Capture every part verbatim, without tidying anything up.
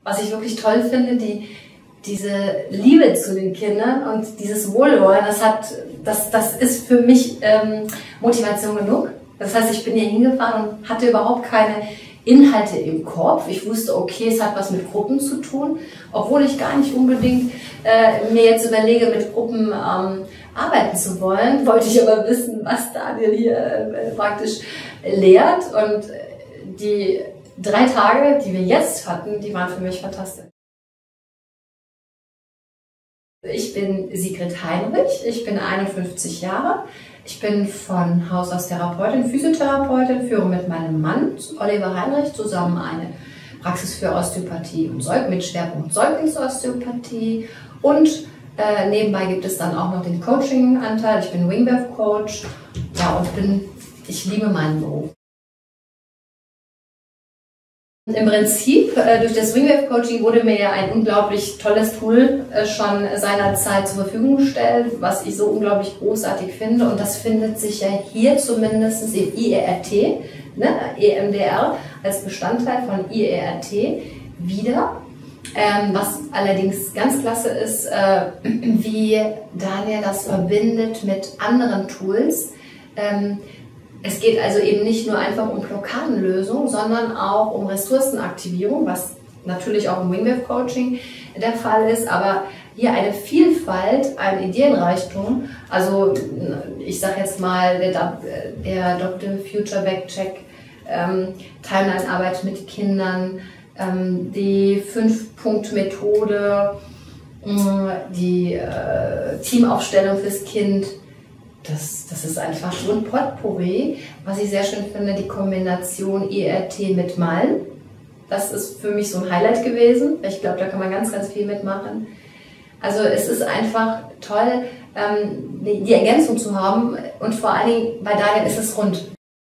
Was ich wirklich toll finde, die, diese Liebe zu den Kindern und dieses Wohlwollen, das hat, das, das ist für mich ähm, Motivation genug. Das heißt, ich bin hier hingefahren und hatte überhaupt keine Inhalte im Kopf. Ich wusste, okay, es hat was mit Gruppen zu tun, obwohl ich gar nicht unbedingt äh, mir jetzt überlege, mit Gruppen ähm, arbeiten zu wollen, wollte ich aber wissen, was Daniel hier äh, praktisch lehrt. Und die drei Tage, die wir jetzt hatten, die waren für mich fantastisch. Ich bin Sigrid Heinrich, ich bin einundfünfzig Jahre. Ich bin von Haus aus Therapeutin, Physiotherapeutin, führe mit meinem Mann, Oliver Heinrich, zusammen eine Praxis für Osteopathie und Säug mit Schwerpunkt Säuglingsosteopathie. Und äh, nebenbei gibt es dann auch noch den Coaching-Anteil. Ich bin Wingwave-Coach, ja, und bin, ich liebe meinen Beruf. Im Prinzip, äh, durch das Wingwave-Coaching wurde mir ja ein unglaublich tolles Tool äh, schon seinerzeit zur Verfügung gestellt, was ich so unglaublich großartig finde. Und das findet sich ja hier zumindest im I E R T, ne, E M D R, als Bestandteil von I E R T wieder. Ähm, was allerdings ganz klasse ist, äh, wie Daniel das verbindet mit anderen Tools. Ähm, Es geht also eben nicht nur einfach um Blockadenlösung, sondern auch um Ressourcenaktivierung, was natürlich auch im Wingwave-Coaching der Fall ist, aber hier eine Vielfalt, ein Ideenreichtum. Also ich sage jetzt mal, der, der Doktor Future Backcheck, ähm, Timeline-Arbeit mit Kindern, ähm, die Fünf-Punkt-Methode, die äh, Teamaufstellung fürs Kind. Das, das ist einfach so ein Potpourri, was ich sehr schön finde, die Kombination I E R T mit Malen. Das ist für mich so ein Highlight gewesen. Ich glaube, da kann man ganz, ganz viel mitmachen. Also es ist einfach toll, ähm, die, die Ergänzung zu haben und vor allen Dingen bei Daniel ist es rund.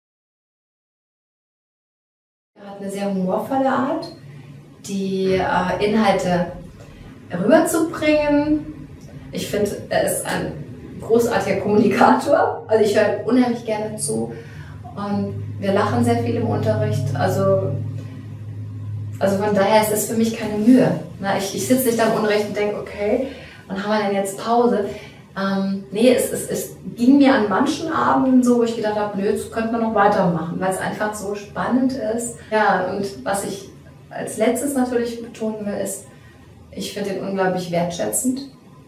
Er hat eine sehr humorvolle Art, die äh, Inhalte rüberzubringen. Ich finde, er ist ein großartiger Kommunikator, also ich höre unheimlich gerne zu und wir lachen sehr viel im Unterricht, also, also von daher ist es für mich keine Mühe. Na, ich, ich sitze nicht da im Unterricht und denke, okay, wann haben wir denn jetzt Pause? Ähm, nee, es, es, es ging mir an manchen Abenden so, wo ich gedacht habe, nö, jetzt könnte man noch weitermachen, weil es einfach so spannend ist. Ja, und was ich als letztes natürlich betonen will, ist, ich finde ihn unglaublich wertschätzend.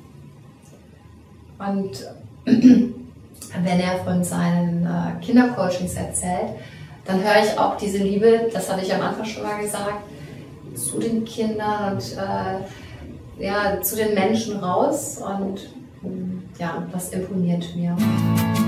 Und wenn er von seinen äh, Kindercoachings erzählt, dann höre ich auch diese Liebe, das hatte ich am Anfang schon mal gesagt, zu den Kindern und äh, ja, zu den Menschen raus. Und ja, das imponiert mir.